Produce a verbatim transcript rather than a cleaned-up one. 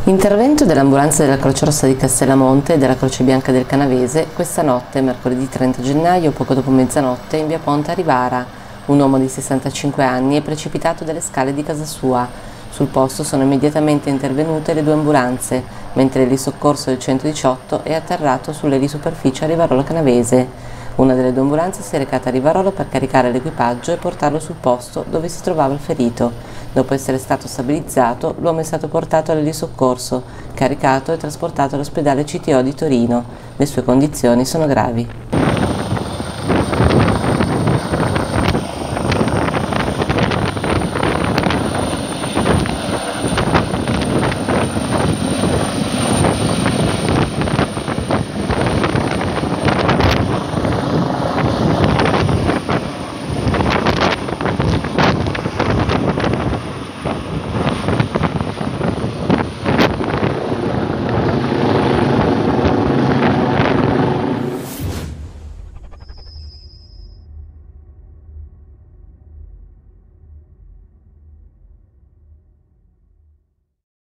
Intervento dell'ambulanza della Croce Rossa di Castellamonte e della Croce Bianca del Canavese questa notte, mercoledì trenta gennaio, poco dopo mezzanotte, in via Ponte a Rivara. Un uomo di sessantacinque anni è precipitato dalle scale di casa sua. Sul posto sono immediatamente intervenute le due ambulanze, mentre l'elisoccorso del centodiciotto è atterrato sull'elisuperficie a Rivarolo Canavese. Una delle due ambulanze si è recata a Rivarolo per caricare l'equipaggio e portarlo sul posto dove si trovava il ferito. Dopo essere stato stabilizzato, l'uomo è stato portato all'elisoccorso, caricato e trasportato all'ospedale C T O di Torino. Le sue condizioni sono gravi.